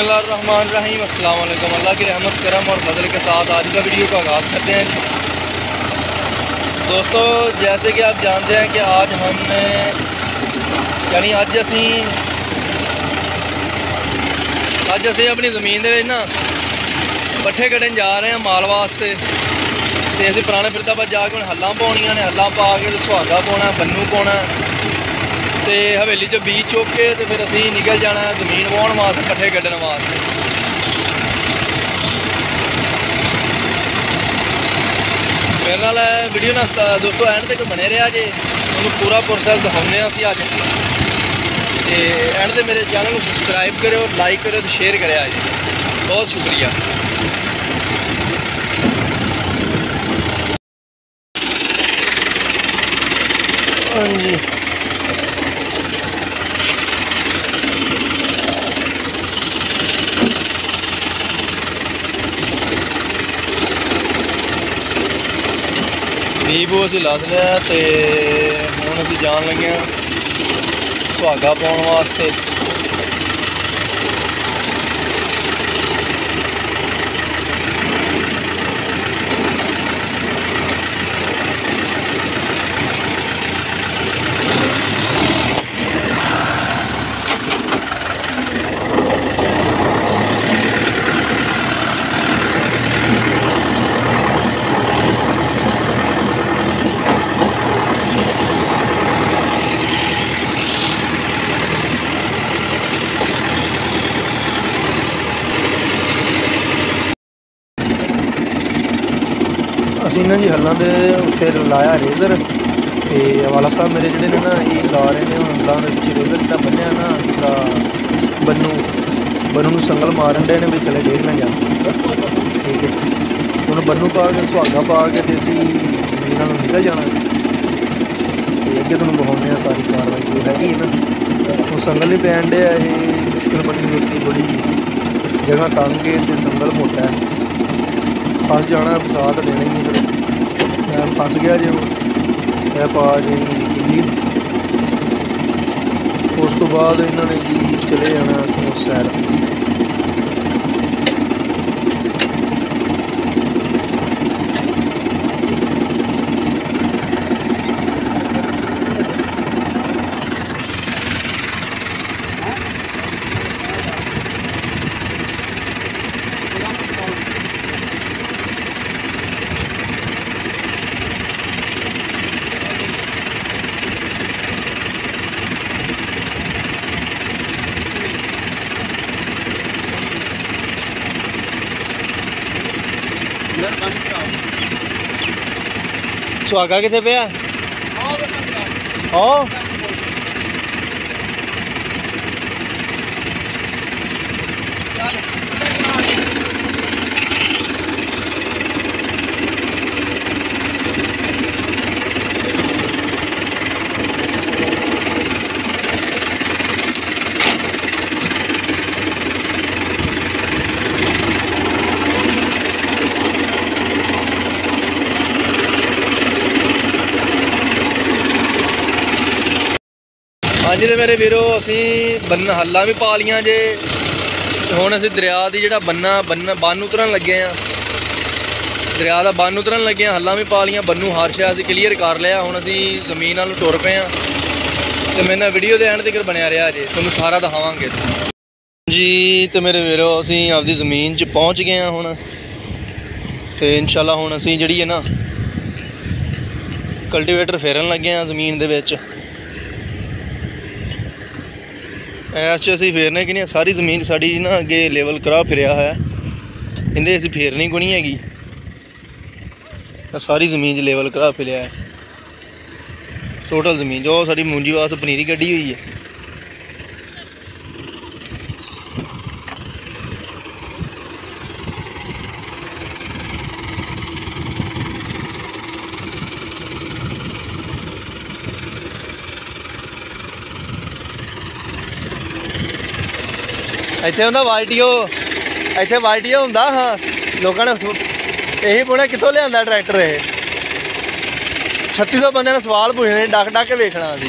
बिस्मिल्लाहिर्रहमानिर्रहीम। अस्सलाम वालेकुम। अल्लाह की रहमत करम और फजल के साथ आज का वीडियो का आगाज़ करते हैं। दोस्तों, जैसे कि आप जानते हैं कि आज हमने यानी अज असी अपनी ज़मीन दे ना पट्ठे कड्ढन जा रहे हैं माल वास्ते। तो असीं पुराने फिरदाबाद जाके हुण हल्लां पाउणियां ने, हल्लां पा के सुहागा पाउणा, बन्नू पाउणा ते हवेली चो बीज चुक के तो फिर असी निकल जाना ज़मीन वाहण वास्ते, पट्ठे कड्ढन वास्ते। मेरे नाल वीडियो ना दोस्तों एंड तक बने रहा जे, उन्होंने पूरा प्रोसैस दिखाने असी अज। तो एंड ते मेरे चैनल को सबसक्राइब करो, लाइक करो, शेयर करें जी। बहुत शुक्रिया। हाँ जी, बीबू असी लद लिया तो हुण असी जान लगे सुहागा पाउण वास्ते। असी ना जी हल्लां दे उत्ते लाया रेजर ते वाला साहब मेरे जिहड़े ने ना ये ला रहे हैं हल्लां दे विच रेजर जिहड़ा बन्निया ना दूसरा बन्नू संगल मारन डे ने भी थले डेग ना जाए। ठीक है, हुण बन्नू पा के सुहागा पा के ते असी जमीन नालों निकल जाना ते अगे तुहानूं विखाउने सारी कार्रवाई जो हैगी ना। हुण संगल नहीं पैण डे, ये मुश्किल बड़ी होती थोड़ी जी, जगह तंग है तो संगल मोटा है, फस जाना फसा तो देना ही है। फिर मैं फस गया जो मैं पा देनी जी किली। उस तो बाद इन्होंने जी चले जाना असी उस साइड पर। सुहागा कितने पे है? हाँ जी, तो मेरे वीरो असी हल्लां भी पा लियां जे। हुण असी दरिया दी जिहड़ा बन्न उतरन लगे हैं, दरिया का बन्न उतरन लगे हैं। हल्लां भी पा लियां, बन्नू हर शे असी क्लीयर कर लिया। हुण असी जमीन नाल टुर पे हैं तो मेरे नाल वीडियो दे एंड तक बनिया रहा जे, तुहानूं सारा दिखावांगे जी। तो मेरे वीरो असी आपदी जमीन च पहुँच गए हैं हुण ते इंशाअल्लाह हुण असी जिहड़ी है ना कल्टीवेटर फेरन लगे हैं जमीन दे विच। ऐस असी फेरने कि नहीं, सारी जमीन साड़ी ना अगे लेवल करा फिरिया है, इंदे असी फेरनी को नहीं हैगी। सारी जमीन लेवल करा फिरिया है टोटल जमीन जो साड़ी मूंजी वास्ते पनीरी कड्ढी हुई है। इत्थे हुंदा वाईटीओ, इत्थे वाईटीओ हुंदा। हाँ, लोगों ने यही पुणे कितों लिया ट्रैक्टर। ये 3600 बंदे ने सवाल पूछने, डक डक के वेखना अभी।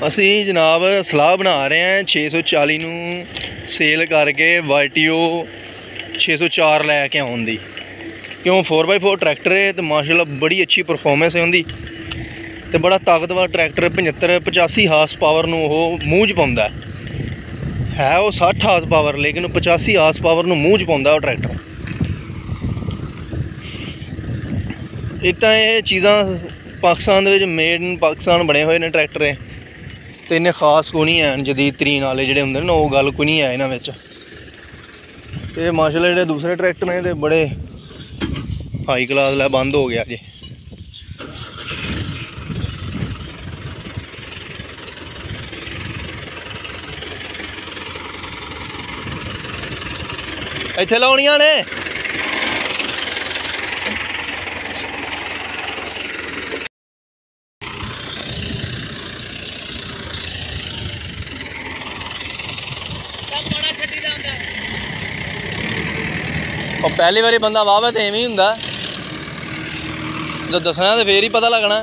असी जनाब सलाह बना रहे हैं 640 नूं सेल करके वाईटीओ 604 लैके आउण दी। क्यों 4x4 ट्रैक्टर है तो माशाल्लाह बड़ी अच्छी परफॉर्मेंस है उनकी, तो बड़ा ताकतवर ट्रैक्टर 75-85 हार्स पावर नूं वो मूँह च पाउंदा है वो 60 हार्स पावर, लेकिन 85 हार्स पावर नूं मूँह च पाउंदा वो ट्रैक्टर। एक तो ये चीज़ां पाकिस्तान दे विच मेड इन पाकिस्तान बने हुए ने ट्रैक्टर, तो इन्ने खास कोई नहीं है जदीद तरीन वाले जोड़े होंगे ना, वो गल कोई नहीं है इन्हां विच। ते माशाल्लाह जोड़े दूसरे ट्रैक्टर ने तो बड़े हाई क्लास लै बंद हो गया जी। इत्थे लाउणियां ने और पहली बारी बंदा वाह तो इवें ही हुंदा, जो दसना तो फिर ही पता लगना।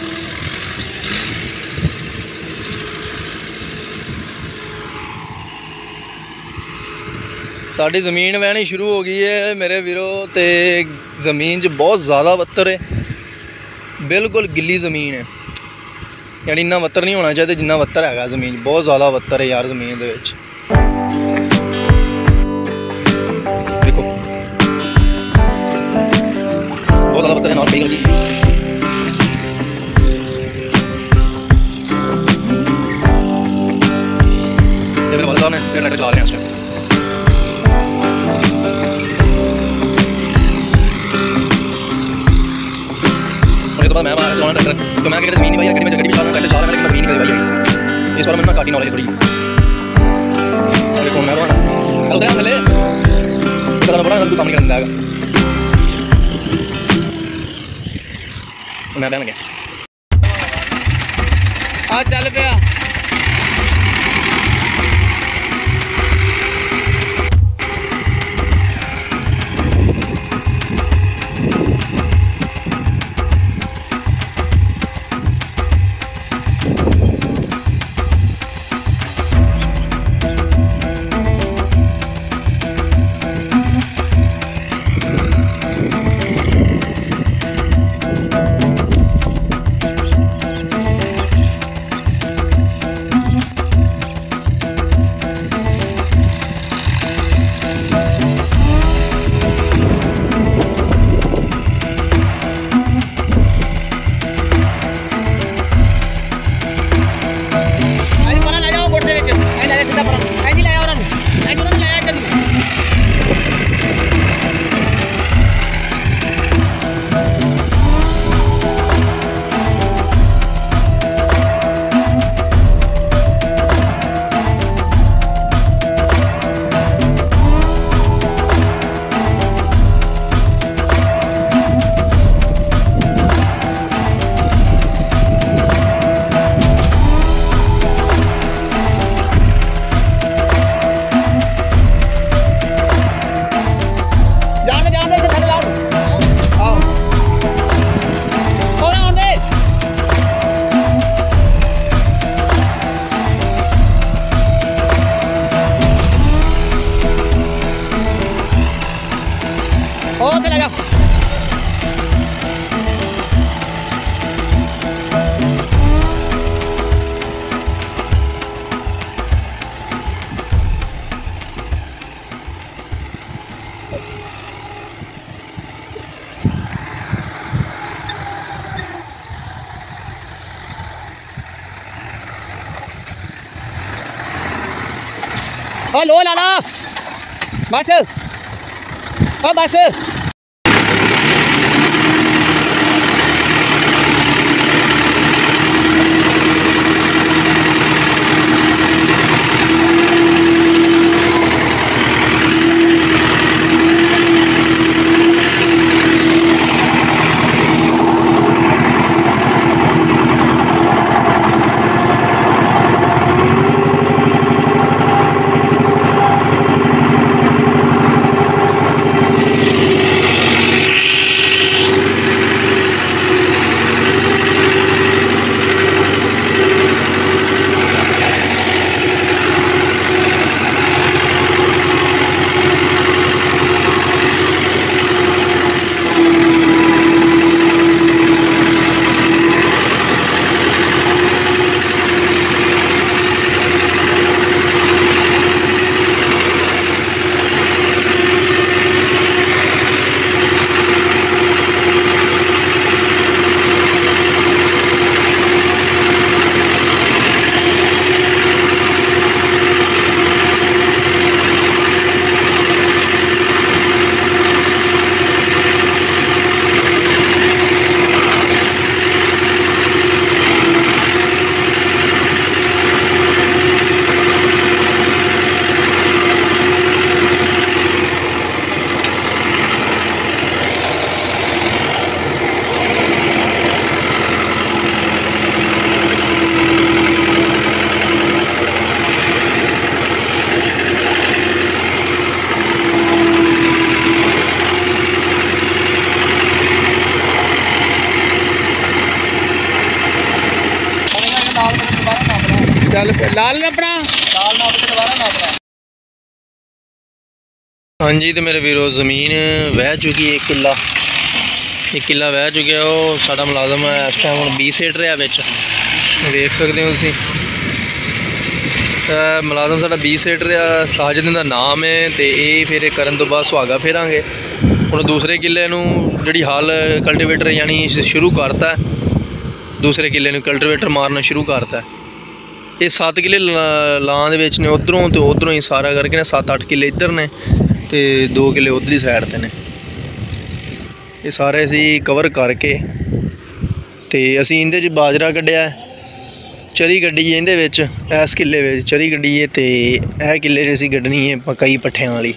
साड़ी ज़मीन वहनी शुरू हो गई है मेरे वीरो, तो ज़मीन च बहुत ज़्यादा वत्तर है, बिल्कुल गिल्ली ज़मीन है, यानी इन्ना वत्तर नहीं होना चाहिए जिन्ना वत्तर है ज़मीन। बहुत ज़्यादा वत्तर है यार ज़मीन दे विच। देखो बहुत ज़्यादा वत्तर है, नॉट ठीक है। मेरे वाले साहब ने ट्रैक्टर चला रहे हैं इस टाइम। मैं चलाना ट्रैक्टर तो मैं कहते ज़मीन नहीं भाई, गड्डी भी चलाना ट्रैक्टर चला रहा है, लेकिन ज़मीन नहीं भाई। इस बार मैंने काटी नॉलेज थोड़ी। देखो मैं चलते हैं थले पता बड़ा तू काम नहीं करना है, मैं बहन गया आ चल पे। ओ लो लाला बस ओ बस लाल नपना लाल नाप के दोबारा नापना। हाँ जी, तो मेरे वीरो ज़मीन वह चुकी है, एक किला वह चुके वो साडा मुलाजम है इस टाइम हम 20 सेट रहा बिच देख सकते हो तुसीं। मुलाजम साडा 20 सेट रहा, साजिद दा नाम है। तो ये फिर करन तो बाद सुहागा फेरांगे। हुण दूसरे किले नूं जिहड़ी हल कल्टीवेटर यानी शुरू करता है, दूसरे किले नूं कल्टीवेटर मारना शुरू करता है। ये 7 किले लां दे विच ने उधरों तो उधरों ही सारा करके ने 7-8 किले इधर ने तो 2 किले उधरली साइड ते ने। ये सारे असी कवर करके तो असी इहदे च बाजरा कड्ढिया, चरी कड्ढी है इहदे विच, इस किले विच चरी कड्ढी है। तो यह किले च असी कड्ढनी है मकई पट्ठियां वाली,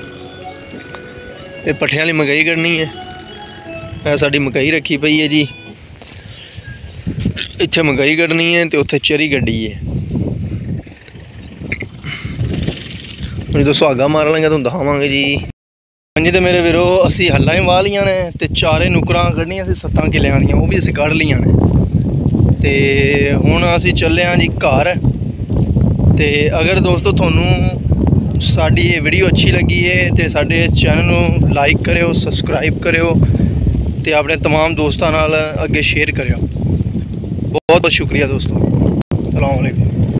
ये पट्ठियां वाली मकई कड्ढनी है। यह साडी मकई रखी पई है जी, इत्थे मकई कड्ढनी है तो उत्थे चरी कड्ढी है। जो सुहागा मार लेंगे तुहानूं दिखावांगे जी। हाँ जी, तो मेरे वीरो असी हल्लां ही वाह लियां ने ते चारे नुकरां कड्ढनियां सी 7 किलियां दियां, वो भी असी कढ़ लियां ने। ते हुण असी चले हाँ जी घर। ते अगर दोस्तों तुहानूं साडी ये वीडियो अच्छी लगी है तो साडे चैनल नूं लाइक करियो, सबसक्राइब करियो ते अपने तमाम दोस्तां नाल अगे शेयर करियो। बहुत बहुत शुक्रिया दोस्तों। अस्सलाम वालेकुम।